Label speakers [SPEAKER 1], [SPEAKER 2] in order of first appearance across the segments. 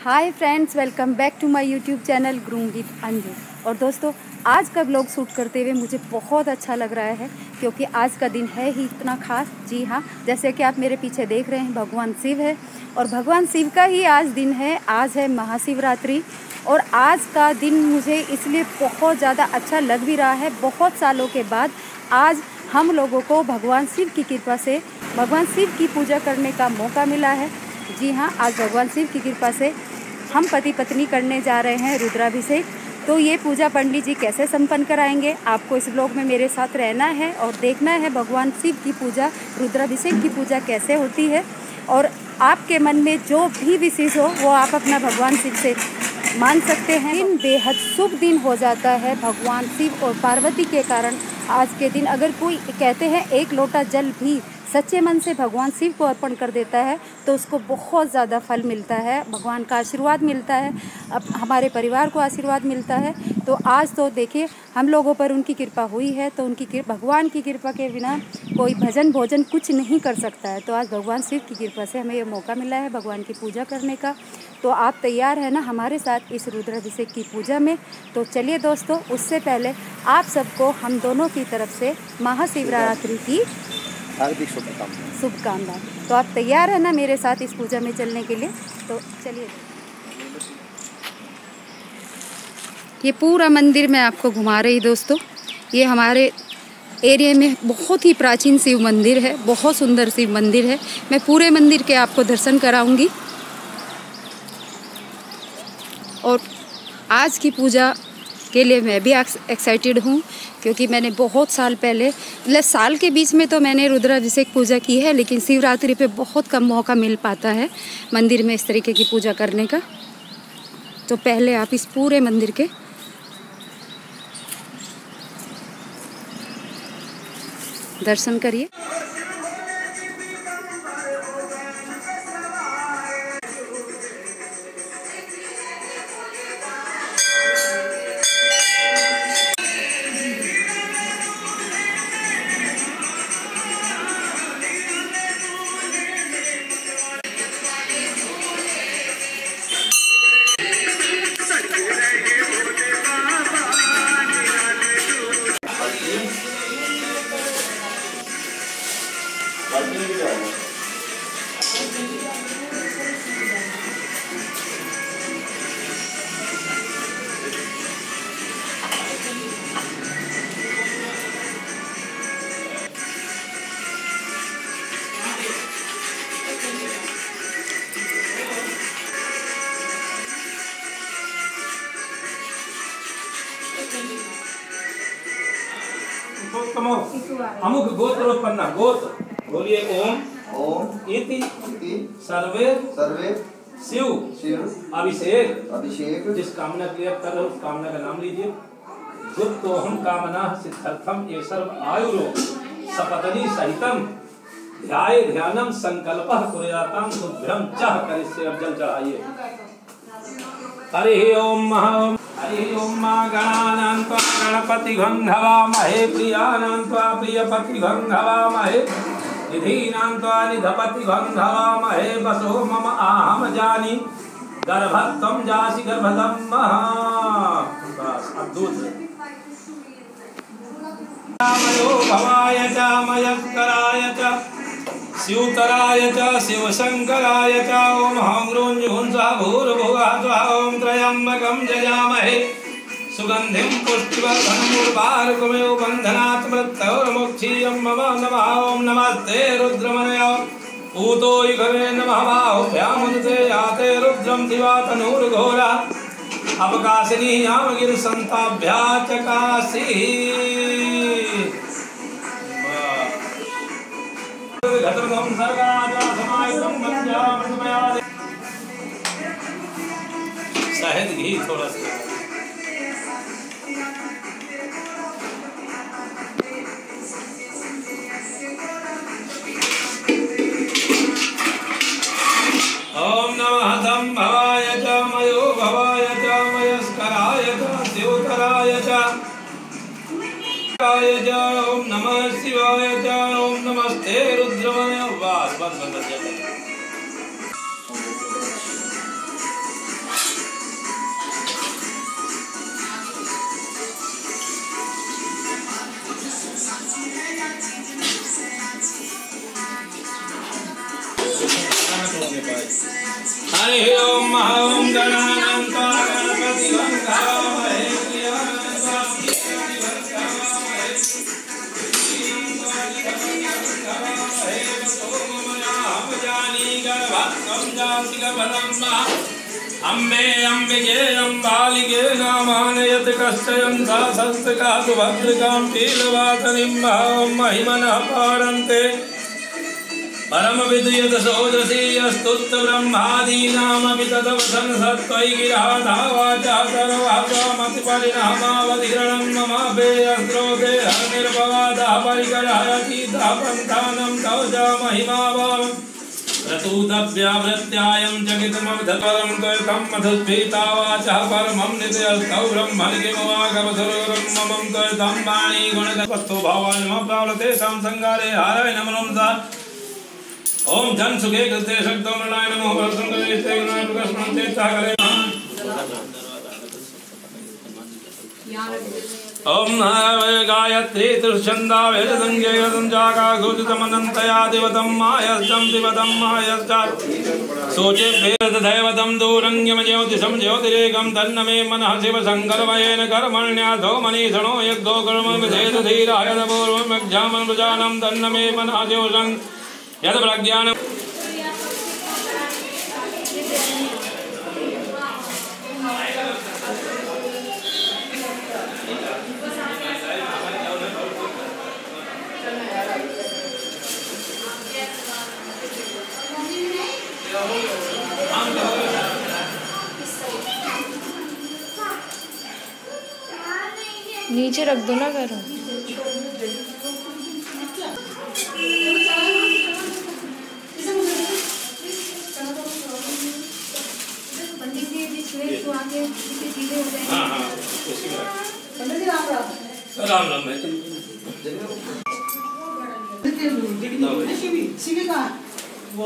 [SPEAKER 1] Hi friends, welcome back to my YouTube channel groom with Anju. और दोस्तों, आज का व्लॉग शूट करते हुए मुझे बहुत अच्छा लग रहा है क्योंकि आज का दिन है ही इतना खास। जी हाँ, जैसे कि आप मेरे पीछे देख रहे हैं, भगवान शिव है और भगवान शिव का ही आज दिन है। आज है महाशिवरात्रि और आज का दिन मुझे इसलिए बहुत ज़्यादा अच्छा लग भी रहा है। बहुत सालों के बाद आज हम लोगों को भगवान शिव की कृपा से भगवान शिव की पूजा करने का मौका मिला है। जी हाँ, आज भगवान शिव की कृपा से हम पति पत्नी करने जा रहे हैं रुद्राभिषेक। तो ये पूजा पंडित जी कैसे संपन्न कराएंगे, आपको इस ब्लॉग में मेरे साथ रहना है और देखना है भगवान शिव की पूजा, रुद्राभिषेक की पूजा कैसे होती है। और आपके मन में जो भी विशेष हो वो आप अपना भगवान शिव से मान सकते हैं। दिन बेहद शुभ दिन हो जाता है भगवान शिव और पार्वती के कारण। आज के दिन अगर कोई कहते हैं एक लोटा जल भी सच्चे मन से भगवान शिव को अर्पण कर देता है तो उसको बहुत ज़्यादा फल मिलता है, भगवान का आशीर्वाद मिलता है, अब हमारे परिवार को आशीर्वाद मिलता है। तो आज तो देखिए हम लोगों पर उनकी कृपा हुई है, तो उनकी भगवान की कृपा के बिना कोई भजन भोजन कुछ नहीं कर सकता है। तो आज भगवान शिव की कृपा से हमें ये मौका मिला है भगवान की पूजा करने का। तो आप तैयार हैं ना हमारे साथ इस रुद्राभिषेक की पूजा में? तो चलिए दोस्तों, उससे पहले आप सबको हम दोनों की तरफ से महाशिवरात्रि की
[SPEAKER 2] हार्दिक शुभकामनाएं।
[SPEAKER 1] शुभकामनाएं। तो आप तैयार हैं ना मेरे साथ इस पूजा में चलने के लिए? तो चलिए, ये पूरा मंदिर मैं आपको घुमा रही दोस्तों। ये हमारे एरिया में बहुत ही प्राचीन शिव मंदिर है, बहुत सुंदर शिव मंदिर है। मैं पूरे मंदिर के आपको दर्शन कराऊंगी। और आज की पूजा के लिए मैं भी एक्साइटेड हूँ क्योंकि मैंने बहुत साल पहले, मतलब साल के बीच में तो मैंने रुद्राभिषेक पूजा की है, लेकिन शिवरात्रि पे बहुत कम मौका मिल पाता है मंदिर में इस तरीके की पूजा करने का। तो पहले आप इस पूरे मंदिर के दर्शन करिए।
[SPEAKER 3] अमुक गोत्रोत्पन्ना गोत्र बोलिए ओम
[SPEAKER 2] ओम
[SPEAKER 3] इति
[SPEAKER 2] इति
[SPEAKER 3] सर्वे
[SPEAKER 2] सर्वे
[SPEAKER 3] शिव
[SPEAKER 2] शिव
[SPEAKER 3] अभिषेक।
[SPEAKER 2] अभिषेक।
[SPEAKER 3] जिस कामना के लिए आप कर रहे हो उस कामना का नाम लीजिए। गुप्तोहम कामना सिद्ध्यर्थम ये सर्व आयुरो सपत्नी सहितम ध्याये ध्यानम संकल्पः कुर्याताम शुभ्रम चह करिष्ये। अब जल चढ़ाइए। हरि ओम महा हरि ओम मा गणानां त्वा गणपति गंधवामहे प्रियानां त्वा प्रियपति गंधवामहे निधीनां त्वा निधपति गंधवामहे वसो मम आहम जानी गर्भत्वं जासि गर्भदं महा। बस अब दूध मयो भवाय च मयस्कराय च शिवतराय च शिवशंकराय च ओम हं ह्रूंजुंसा भूर्भुवः स्वः ओम त्र्यंबकं जयामहे सुगंधिं पुष्टिवर्धनम् उर्वारुकमेव बन्धनात् मृत्योर्मुक्षीयं मम नमः। ओम नमस्ते रुद्रमनय पूतो युगमे नमः बाहुभ्यां उदते याते रुद्रं दिवा तनूर्घोरा अवकाशिनी यामगिरिसन्ताभ्या चकासी। घटम सर्गाजा समायुधम पंचामृतमया शहद घी थोड़ा सा। ओम नमः तं भवाय च मयो भवाय च मयस्कराय च शिवतराय च ओम नमः शिवाय च ओम नमस्ते रुद्रमय। वास बंद बंद जय। हरि ओम महं गणानां गणपति गंगामहे अम्बे अम्बिके अम्बालिके नामानयत कश्चयं सहस्रकातु भद्रकां शीलवासनिं महिमनः पारन्ते परम विद्युत सोदसी यस्तुत ब्रह्मादीनामपि तदवसन सत्त्वयि गिराधा वाचा सर्वामति परिणामावधिरणं ममाभे अस्त्रोते निर्भवादा परिकरायतीता पन्थानं तवजा महिमावाम प्रतुतव्यावृत्यायं जगितमविधपरं त्वयं मधुस्फीता वाचा परमं नित्यस्तौ ब्रह्मणिकिमवागवसुरं ममं त्वयं वाणी गुणगतस्थो भावान् मम प्रावलतेषां संगारे हाराय नमः सा ओम जन सुखे कृते शक्तो नराय नमो भरतं कलेस्ते गुणाय प्रकाशमन्ते चाकले ओम नारायण गायत्री त्रिछंदा वेदसंज्ञे संजाका घोषितमनन्तया देवतं मायस्तं दिवतं मायस्ता सोचे वेद दैवतं दूरंगम ज्योतिषं ज्योतिरेकं तन्नमे मनः शिव संकल्पयेन कर्मण्यासो मनीषणो यज्ञो कर्म विधेत धीराय पूर्वं यज्ञामं प्रजानं तन्नमे मनः ज्योतिषं यद प्रज्ञान
[SPEAKER 4] नीचे रख दो ना करो।
[SPEAKER 3] राम राम है वो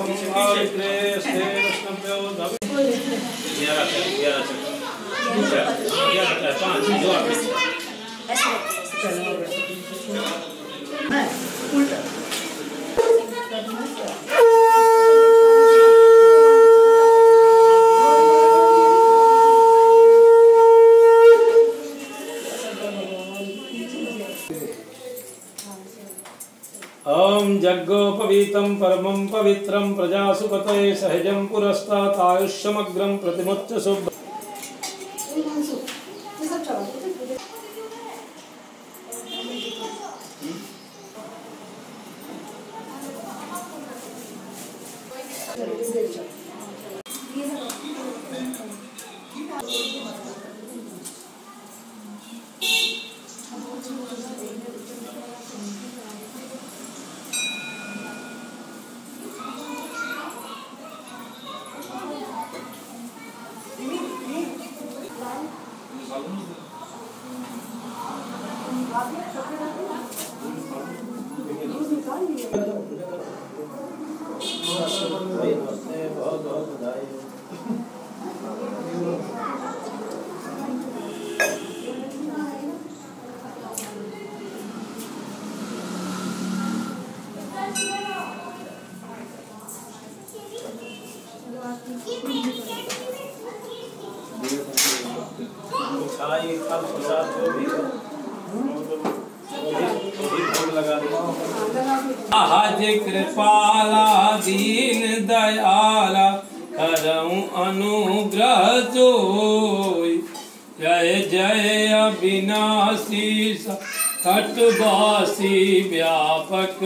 [SPEAKER 3] ओम जग्गोपवीतं परमं पवित्रं प्रजासुपतये सहजं पुरस्तात् आयुष्यमग्रं प्रतिमुच्च शुभ आज कृपाला दीन दयाला करऊं अनुग्रह जोई जय जय अविनाशी कटवासी व्यापक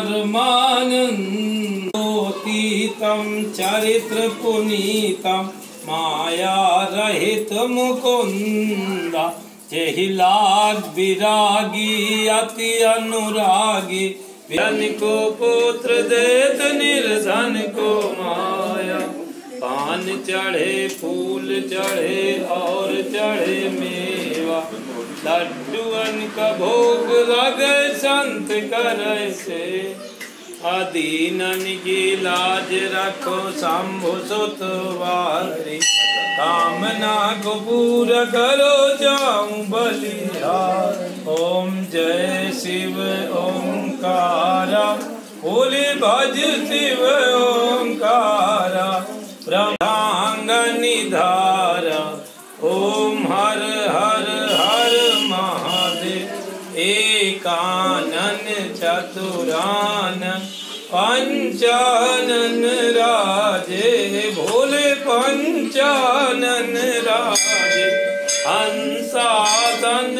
[SPEAKER 3] परमानंदोतीतम चरित्र पुनीतम माया रहित मुकुंदा जेहि लाग विरागी अति अनुरागी धन को पुत्र देत निर्धन को माया पान चढ़े फूल चढ़े और चढ़े मेवा लड्डुअन का भोग लगे संत करे से अदीनन की लाज रखो शंभु सुत वारी कामना को पूरा करो जाऊं बलिहार ओम जय शिव ओंकारा बोले भज शिव ओंकारा प्रभांगनिधार ओम हर हर हर महादेव एकानन चतुरानन पंचानन राजे भोले पंचानन राजे हंसासन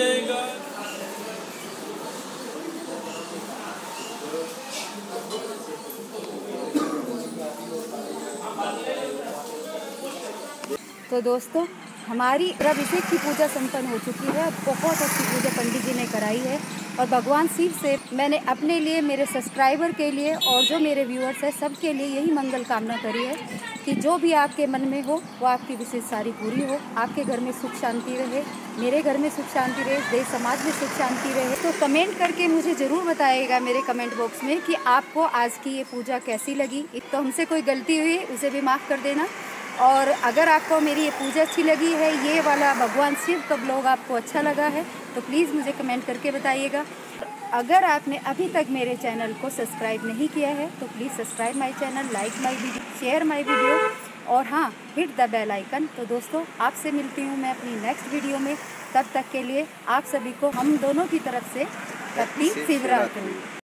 [SPEAKER 1] तो दोस्तों हमारी अभिषेक की पूजा संपन्न हो चुकी है। बहुत अच्छी पूजा पंडित जी ने कराई है और भगवान शिव से मैंने अपने लिए, मेरे सब्सक्राइबर के लिए और जो मेरे व्यूअर्स हैं सबके लिए यही मंगल कामना करी है कि जो भी आपके मन में हो वो आपकी विशेष सारी पूरी हो। आपके घर में सुख शांति रहे, मेरे घर में सुख शांति रहे, देश समाज में सुख शांति रहे। तो कमेंट करके मुझे ज़रूर बताइएगा मेरे कमेंट बॉक्स में कि आपको आज की ये पूजा कैसी लगी। तो हमसे कोई गलती हुई उसे भी माफ़ कर देना। और अगर आपको मेरी ये पूजा अच्छी लगी है, ये वाला भगवान शिव का ब्लॉग आपको अच्छा लगा है तो प्लीज़ मुझे कमेंट करके बताइएगा। अगर आपने अभी तक मेरे चैनल को सब्सक्राइब नहीं किया है तो please subscribe my channel, like my video, share my video और हाँ, हिट द बेल आइकन। तो दोस्तों आपसे मिलती हूँ मैं अपनी नेक्स्ट वीडियो में। तब तक के लिए आप सभी को हम दोनों की तरफ से हैप्पी शिवरात्रि।